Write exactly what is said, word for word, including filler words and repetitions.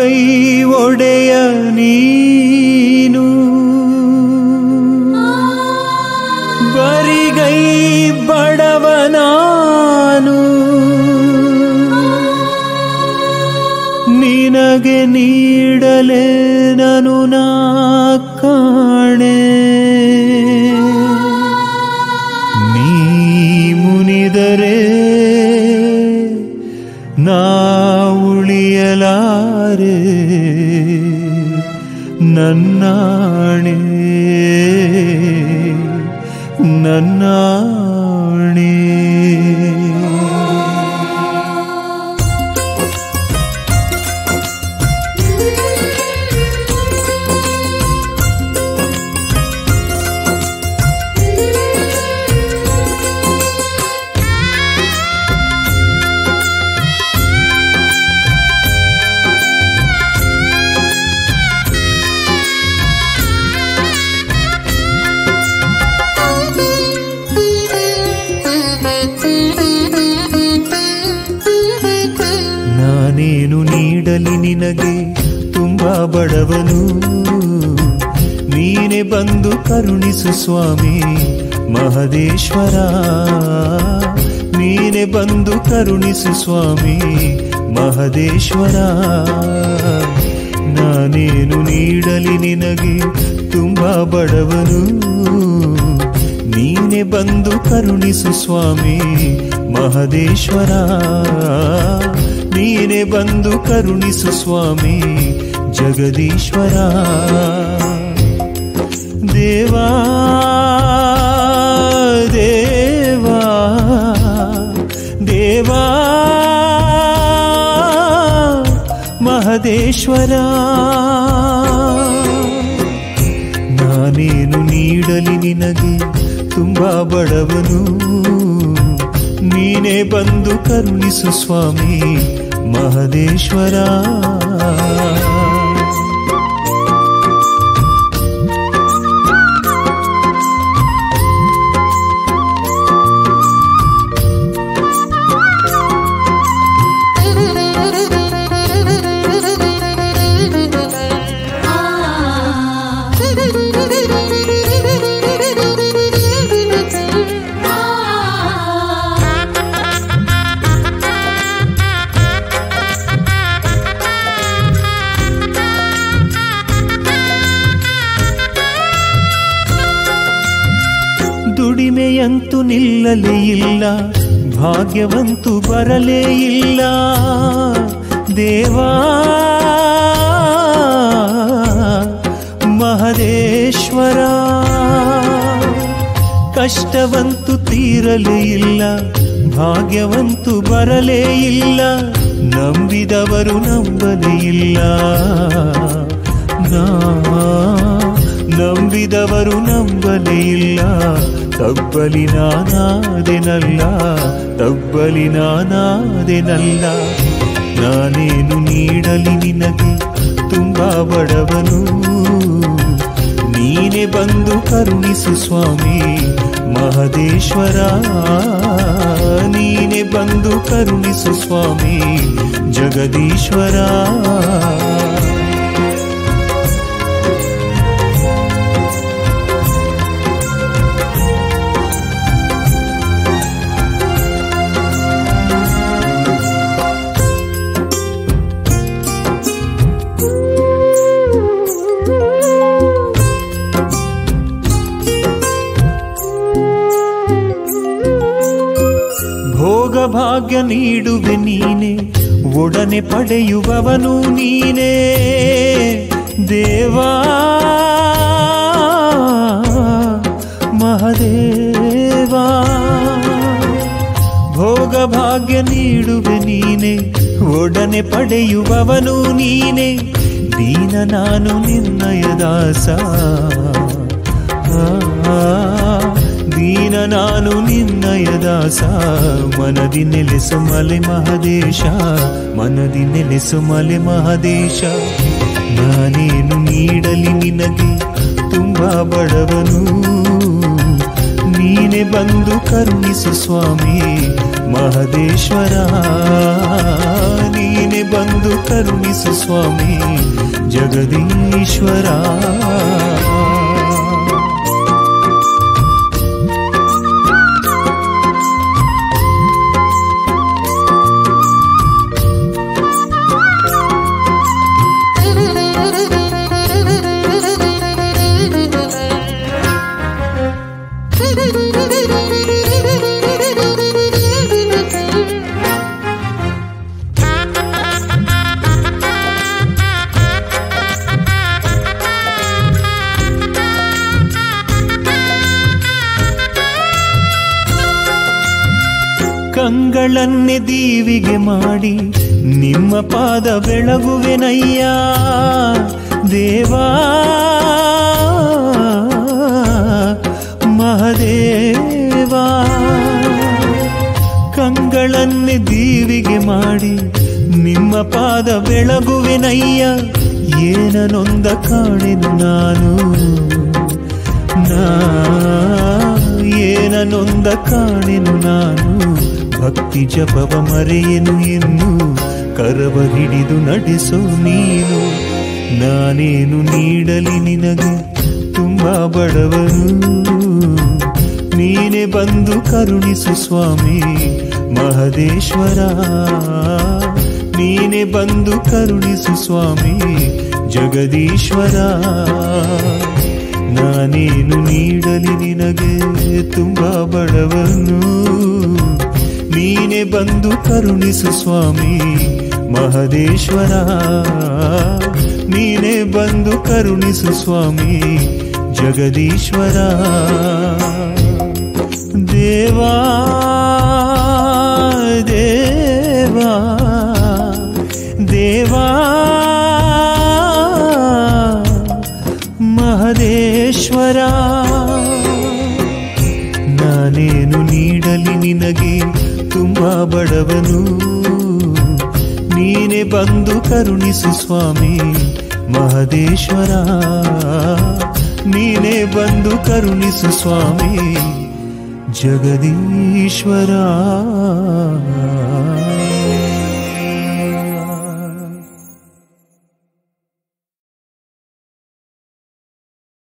ಬರಿಗೈ ಒಡೆಯ ನೀನು, ಬರಿಗೈ ಬಡವನಾನು, ನಿನಗೆ ನೀಡಲೇ ನಾನು ನಾ ಕಾಣೆ. ನೀ ಮುನಿದರೆ ನಾ ಉಳಿಯಲಾರೆ, ನನ್ನಾಣೆ ನನ್ನಾಣೆ. ನಾನೇನು ನೀಡಲಿ ನಿನಗೆ ತುಂಬಾ ಬಡವನು, ನೀನೆ ಬಂದು ಕರುಣಿಸು ಸ್ವಾಮಿ ಮಹದೇಶ್ವರ. ನೀನೆ ಬಂದು ಕರುಣಿಸು ಸ್ವಾಮಿ ಮಹದೇಶ್ವರ. ನಾನೇನು ನೀಡಲಿ ನಿನಗೆ ತುಂಬಾ ಬಡವನು, ನೀನೆ ಬಂದು ಕರುಣಿಸು ಸ್ವಾಮಿ ಮಹದೇಶ್ವರ. ನೀನೆ ಬಂದು ಕರುಣಿಸು ಸ್ವಾಮಿ ಜಗದೀಶ್ವರ. ದೇವಾ ದೇವಾ ದೇವಾ ಮಹದೇಶ್ವರ. ನಾನೇನು ನೀಡಲಿ ನಿನಗೆ ತುಂಬಾ ಬಡವನು, ನೀನೆ ಬಂದು ಕರುಣಿಸು ಸ್ವಾಮಿ ಮಹದೇಶ್ವರ. ದುಡಿಮೆಯಂತೂ ನಿಲ್ಲಲೇ ಇಲ್ಲ, ಭಾಗ್ಯವಂತೂ ಬರಲೇ ಇಲ್ಲ ದೇವಾ ಮಹದೇಶ್ವರ. ಕಷ್ಟವಂತೂ ತೀರಲೇ ಇಲ್ಲ, ಭಾಗ್ಯವಂತೂ ಬರಲೇ ಇಲ್ಲ, ನಂಬಿದವರು ನಂಬಲೇ ಇಲ್ಲ. ನಾ ನಂಬಿದವರು ನಂಬಲೇ ಇಲ್ಲ, ತಬ್ಬಲಿ ನಾನಾದೆನಲ್ಲ, ತಬ್ಬಲಿ ನಾನಾದೆನಲ್ಲ. ನಾನೇನು ನೀಡಲಿ ನಿನಗೆ ತುಂಬಾ ಬಡವನು, ನೀನೆ ಬಂದು ಕರುಣಿಸು ಸ್ವಾಮಿ ಮಹದೇಶ್ವರ. ನೀನೆ ಬಂದು ಕರುಣಿಸು ಸ್ವಾಮಿ ಜಗದೀಶ್ವರ. ಭೋಗ ಭಾಗ್ಯ ನೀಡುವೆ ನೀನೆ, ಒಡನೆ ಪಡೆಯುವವನು ನೀನೇ ದೇವಾ ಮಹದೇವಾ. ಭೋಗ ಭಾಗ್ಯ ನೀಡುವೆ ನೀನೆ, ಒಡನೆ ಪಡೆಯುವವನು ನೀನೆ, ದೀನ ನಾನು ನಿನ್ನಯ ದಾಸ. ದೀನ ನಾನು ನಿನ್ನಯ ದಾಸ, ಮನದಿ ನೆಲೆಸು ಮಲೆ ಮಹದೇಶ, ಮನದಿ ನೆಲೆಸು ಮಲೆ ಮಹದೇಶ. ನಾನೇನು ನೀಡಲಿ ನಿನಗೆ ತುಂಬಾ ಬಡವನು, ನೀನೆ ಬಂದು ಕರುಣಿಸು ಸ್ವಾಮಿ ಮಹದೇಶ್ವರ. ನೀನೆ ಬಂದು ಕರುಣಿಸು ಸ್ವಾಮಿ ಜಗದೀಶ್ವರ. ಕಂಗಳನ್ನೇ ದೀವಿಗೆ ಮಾಡಿ ನಿಮ್ಮ ಪಾದ ಬೆಳಗುವೆನಯ್ಯ ದೇವಾ ಮಹದೇವಾ. ಕಂಗಳನ್ನೇ ದೀವಿಗೆ ಮಾಡಿ ನಿಮ್ಮ ಪಾದ ಬೆಳಗುವೆನಯ್ಯ, ಏನನೊಂದ ಕಾಣೆನು ನಾನು ನಾ ಏನನೊಂದ ಕಾಣೆನು ನಾನು, ಭಕ್ತಿ ಜಪವ ಮರೆಯನು ಇನ್ನು ಕರವ ಹಿಡಿದು ನಡೆಸೋ ನೀನು. ನಾನೇನು ನೀಡಲಿ ನಿನಗೆ ತುಂಬಾ ಬಡವನು, ನೀನೆ ಬಂದು ಕರುಣಿಸು ಸ್ವಾಮಿ ಮಹದೇಶ್ವರ. ನೀನೆ ಬಂದು ಕರುಣಿಸು ಸ್ವಾಮಿ ಜಗದೀಶ್ವರ. ನಾನೇನು ನೀಡಲಿ ನಿನಗೆ ತುಂಬಾ ಬಡವನು, ನೀನೆ ಬಂದು ಕರುಣಿಸು ಸ್ವಾಮಿ ಮಹದೇಶ್ವರ. ನೀನೆ ಬಂದು ಕರುಣಿಸು ಸ್ವಾಮಿ ಜಗದೀಶ್ವರ. ದೇವಾ ದೇವಾ ದೇವಾ ಮಹದೇಶ್ವರ. ನಾನೇನು ನೀಡಲಿ ನಿನಗೆ ತುಂಬಾ ಬಡವನು, ನೀನೆ ಬಂದು ಕರುಣಿಸು ಸ್ವಾಮಿ ಮಹದೇಶ್ವರ. ನೀನೆ ಬಂದು ಕರುಣಿಸು ಸ್ವಾಮಿ ಜಗದೀಶ್ವರ.